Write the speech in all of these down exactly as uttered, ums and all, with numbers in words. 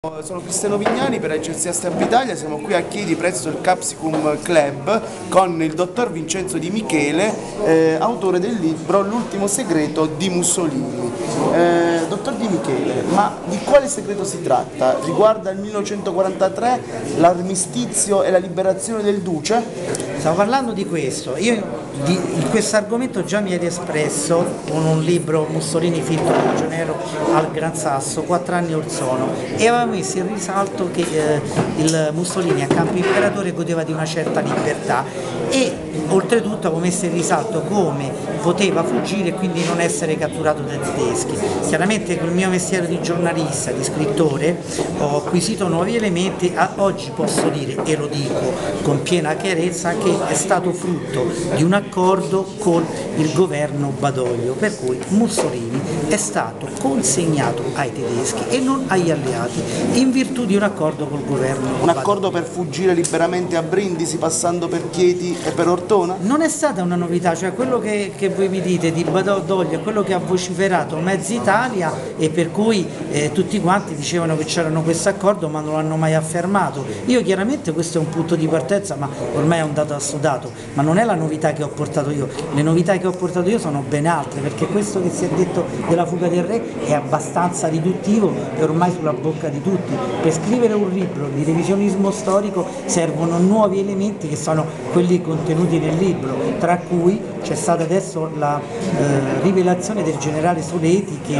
Sono Cristiano Vignali per Agenzia Stampa Italia, siamo qui a Chieti presso il Capsicum Club con il dottor Vincenzo Di Michele, eh, autore del libro L'ultimo segreto di Mussolini. Eh, dottor Di Michele, ma di quale segreto si tratta? Riguarda il millenovecentoquarantatré, l'armistizio e la liberazione del duce? Stavo parlando di questo, io di, in questo argomento già mi ero espresso con un libro Mussolini finto prigioniero al Gran Sasso quattro anni or sono e aveva messo in risalto che eh, il Mussolini a Campo Imperatore godeva di una certa libertà e oltretutto avevo messo in risalto come poteva fuggire e quindi non essere catturato dai tedeschi. Chiaramente con il mio mestiere di giornalista, di scrittore, ho acquisito nuovi elementi, a oggi posso dire, e lo dico con piena chiarezza, che è stato frutto di un accordo con il governo Badoglio, per cui Mussolini è stato consegnato ai tedeschi e non agli alleati in virtù di un accordo col governo Un accordo per fuggire liberamente a Brindisi passando per Chieti e per Ortona? Non è stata una novità, cioè quello che, che voi mi dite di Badoglio è quello che ha vociferato mezza Italia e per cui eh, tutti quanti dicevano che c'erano questo accordo ma non l'hanno mai affermato. Io chiaramente questo è un punto di partenza, ma ormai è un dato assodato, ma non è la novità che ho portato io, le novità che ho portato io sono ben altre, perché questo che si è detto della fuga del re è abbastanza riduttivo e ormai sulla bocca di tutti. Per scrivere un libro di revisionismo storico servono nuovi elementi che sono quelli contenuti nel libro, tra cui c'è stata adesso la eh, rivelazione del generale Soleti che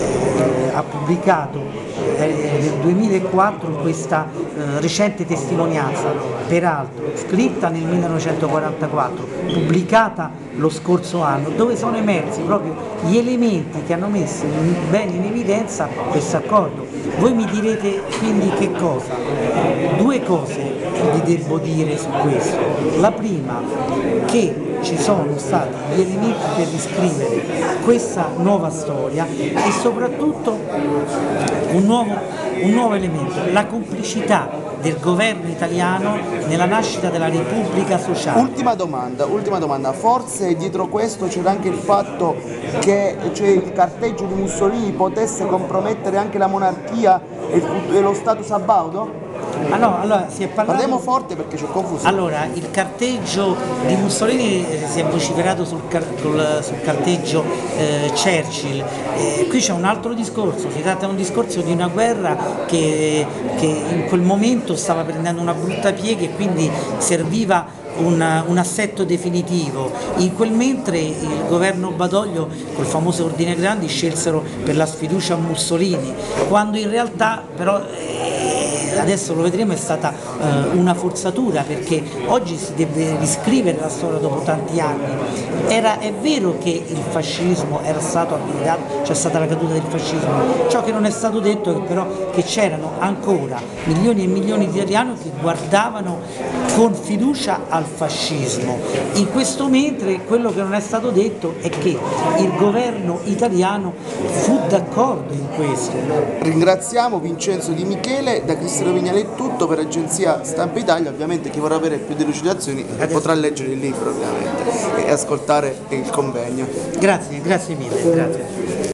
eh, ha pubblicato eh, nel duemilaquattro questa eh, recente testimonianza, peraltro scritta nel millenovecentoquarantaquattro, pubblicata lo scorso anno, dove sono emersi proprio gli elementi che hanno messo in, bene in evidenza questo accordo. Voi mi direte quindi che cosa? Due cose vi devo dire su questo. La prima, che ci sono stati gli elementi per riscrivere questa nuova storia e soprattutto un nuovo, un nuovo elemento, la complicità del governo italiano nella nascita della Repubblica Sociale. Ultima domanda, ultima domanda, forse dietro questo c'era anche il fatto che cioè, il carteggio di Mussolini potesse compromettere anche la monarchia e, e lo status abaudo? Ah no, allora si è parlato... Parliamo forte perché c'è confusione. Allora, il carteggio di Mussolini eh, si è vociferato sul, car sul, sul carteggio eh, Churchill. Eh, qui c'è un altro discorso, si tratta di un discorso di una guerra che, che in quel momento stava prendendo una brutta piega e quindi serviva Un, un assetto definitivo. In quel mentre il governo Badoglio col famoso Ordine Grandi scelsero per la sfiducia a Mussolini, quando in realtà però eh, adesso lo vedremo è stata eh, una forzatura, perché oggi si deve riscrivere la storia dopo tanti anni. Era, è vero che il fascismo era stato abbandonato, c'è stata la caduta del fascismo, ciò che non è stato detto è però che c'erano ancora milioni e milioni di italiani che guardavano con fiducia al fascismo. In questo mentre quello che non è stato detto è che il governo italiano fu d'accordo in questo. Ringraziamo Vincenzo Di Michele, da Cristiano Vignali è tutto per Agenzia Stampa Italia. Ovviamente chi vorrà avere più delucidazioni Adesso. potrà leggere il libro ovviamente e ascoltare il convegno. Grazie, grazie mille. Grazie.